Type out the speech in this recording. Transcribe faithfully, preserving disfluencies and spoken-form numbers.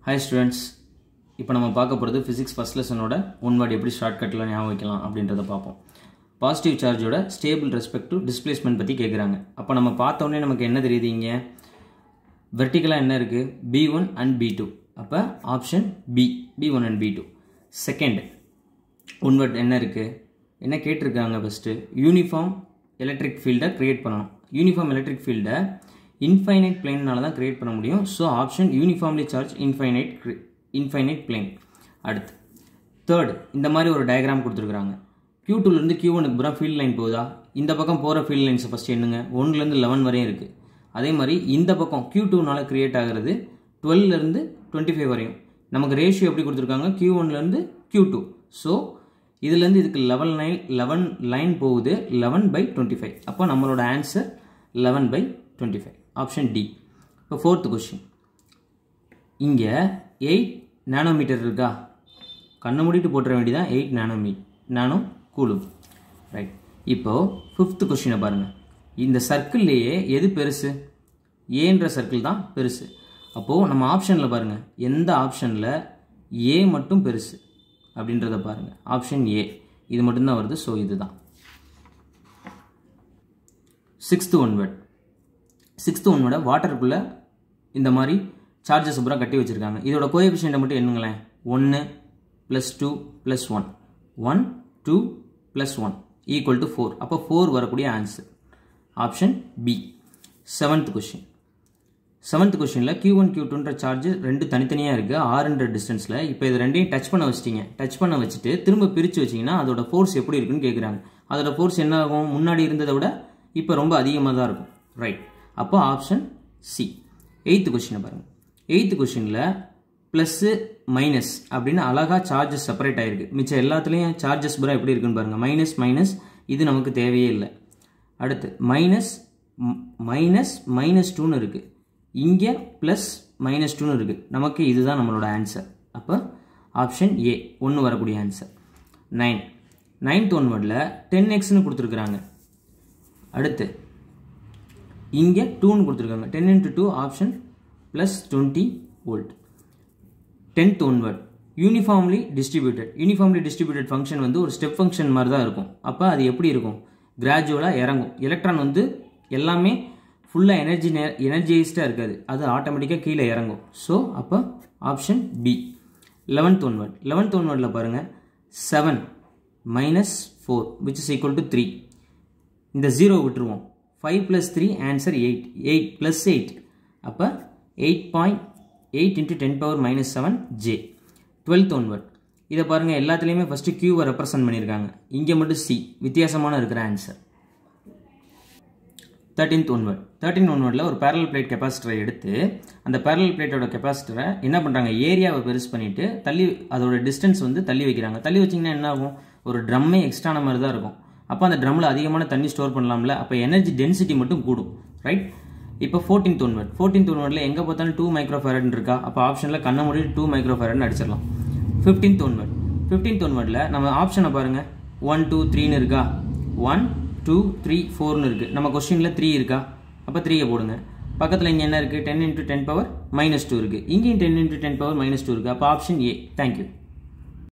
Hi students, இப்போ நம்ம பார்க்க போறது physics first lesson ஓட one word எப்படி ஷார்ட்கட்ல ஞாபகம் வைக்கலாம் அப்படின்றத பார்ப்போம். பாசிட்டிவ் சார்ஜோட ஸ்டேபிள் ரெஸ்பெக்ட் டு டிஸ்பிளேஸ்மென்ட் பத்தி கேக்குறாங்க. அப்ப நம்ம பார்த்த உடனே நமக்கு என்ன தெரியுதுங்க? வெர்டிகலா என்ன இருக்கு? B one and B two. அப்ப option B, B one and B two. Second one word என்ன இருக்கு? என்ன கேட்டிருக்காங்க ஃபர்ஸ்ட்? யூனிஃபார்ம் எலக்ட்ரிக் ஃபீல்டை கிரியேட் பண்ணணும். யூனிஃபார்ம் எலக்ட்ரிக் ஃபீல்டை infinite plane நால தான் கிரியேட் பண்ண முடியும். So option uniformly charged infinite infinite plane. அடுத்து third இந்த மாதிரி ஒரு டயகிராம் கொடுத்திருக்காங்க. Q two ல இருந்து Q one க்கு போற ஃபீல்ட் லைன் போகுதா? இந்த பக்கம் போற ஃபீல்ட் லைன்ஸ் ஃபர்ஸ்ட் என்னங்க? one ல இருந்து eleven வரையும் இருக்கு. அதே மாதிரி இந்த பக்கம் Q two நால கிரியேட் ஆகிறது twelve ல இருந்து twenty-five வரையும். நமக்கு ரேஷியோ எப்படி கொடுத்திருக்காங்க? Q one ல இருந்து Q two. So இதுல இருந்து இதுக்கு eleven லைன் போகுது eleven by twenty-five. அப்ப நம்மளோட answer eleven by twenty-five. Option D. இப்போ fourth question. இங்க eight நானோமீட்டர் இருக்கா? கண்ணை மூடிட்டு போட்டுற வேண்டியதான் eight nanometer nano coulomb. Right. இப்போ fifth question பாருங்க. இந்த சர்க்கிள்லயே எது பெருசு? A என்ற சர்க்கிள் தான் பெருசு. அப்போ நம்ம ஆப்ஷன்ல பாருங்க. எந்த ஆப்ஷன்ல A மட்டும் பெருசு அப்படின்றத பாருங்க. Option A. இது மட்டும் தான் வருது. சோ இதுதான். sixth one word. sixth one வட வாட்டருக்குள்ள இந்த மாதிரி சார்ஜஸ் பூரா கட்டி வச்சிருக்காங்க. இதோட கோஎஃபிஷியன்ட் மட்டும் என்னங்களேன்? one plus two plus one. one two plus one equal to four. அப்ப four வரக்கூடிய ஆன்சர். Option B. seventh question. seventh questionல Q one Q two ன்ற சார்ஜ் ரெண்டு தனித்தனியா இருக்கு r என்ற டிஸ்டன்ஸ்ல. இப்போ இது ரெண்டையும் டச் பண்ண வச்சிட்டீங்க. டச் பண்ண வச்சிட்டு திரும்ப பிரிச்சு வச்சீங்கன்னா அதோட ஃபோர்ஸ் எப்படி இருக்குன்னு கேக்குறாங்க. அதோட ஃபோர்ஸ் என்ன ஆகும்? முன்னாடி இருந்ததை விட இப்போ ரொம்ப அதிகமா தான் இருக்கும். ரைட். அப்போ ஆப்ஷன் சி. எய்த் கொஸ்டின் பாருங்க. எய்த் கொஸ்டின்ல பிளஸ் மைனஸ் அப்படின்னு அழகா சார்ஜஸ் செப்பரேட் ஆயிருக்கு. மிச்சம் எல்லாத்துலயும் சார்ஜஸ் பூரா எப்படி இருக்குன்னு பாருங்க. மைனஸ் மைனஸ் இது நமக்கு தேவையே இல்லை. அடுத்து மைனஸ் மைனஸ் மைனஸ் டூன்னு இருக்கு. இங்க பிளஸ் மைனஸ் டூன்னு இருக்கு. நமக்கு இதுதான் நம்மளோட ஆன்சர். அப்போ ஆப்ஷன் ஏ ஒன்று வரக்கூடிய ஆன்சர். நைன் நைன்த் ஒன் வேர்டில் டென் எக்ஸ்ன்னு கொடுத்துருக்குறாங்க. அடுத்து இங்க two ன்னு கொடுத்திருக்காங்க. ten into two option plus twenty volt. tenth one word uniformly distributed. uniformly distributed function வந்து ஒரு ஸ்டெப் ஃபங்க்ஷன் மாதிரி தான் இருக்கும். அப்ப அது எப்படி இருக்கும்? கிராஜுவலா இறங்கும். எலக்ட்ரான் வந்து எல்லாமே ஃபுல்லா எனர்ஜி எனர்ஜைஸ்டா இருக்காது. அது ஆட்டோமேட்டிக்கா கீழே இறங்கும். சோ அப்ப option B. eleventh one word. eleventh one wordல பாருங்க. seven minus four which is equal to three. இந்த zero விட்டுருவோம். five plus three answer eight. eight plus eight. அப்ப eight point eight into ten power minus seven J. twelfth one word. இத பாருங்க எல்லாத்துலயுமே first Q வ represent பண்ணிருக்காங்க. இங்க மட்டும் C. வித்தியாசமான இருக்கிற answer. thirteenth one word. thirteenth one wordல ஒரு parallel plate கெபாசிட்டரை எடுத்து அந்த parallel plateோட கெபாசிட்டரை என்ன பண்றாங்க? ஏரியாவை பெருசு பண்ணிட்டு தள்ளி அதோட டிஸ்டன்ஸ் வந்து தள்ளி வைக்கிறாங்க. தள்ளி வச்சீங்கன்னா என்ன ஆகும்? ஒரு ட்ரம்மே எக்ஸ்ட்ரான மாதிரி தான் இருக்கும். அப்ப அந்த ட்ரம்ல அதிகமான தண்ணி ஸ்டோர் பண்ணலாம்ல. அப்ப எனர்ஜி டென்சிட்டி மட்டும் கூடும். ரைட். இப்போ fourteenth one word. fourteenth one wordல எங்க பார்த்தாலும் two microfarad இருக்கா? அப்ப ஆப்ஷன்ல கண்ண மூடி two microfarad ன்னு அடிச்சிரலாம். fifteenth one word. fifteenth one wordல நம்ம ஆப்ஷனை பாருங்க. one two three ன்னு இருக்கா? one two three four ன்னு இருக்கு. நம்ம क्वेश्चनல three இருக்கா? அப்ப three ஐ போடுங்க. பக்கத்துல இங்க என்ன இருக்கு? ten into ten power minus two இருக்கு. இங்கேயும் ten into ten power minus two இருக்கு. அப்ப ஆப்ஷன் A. Thank you.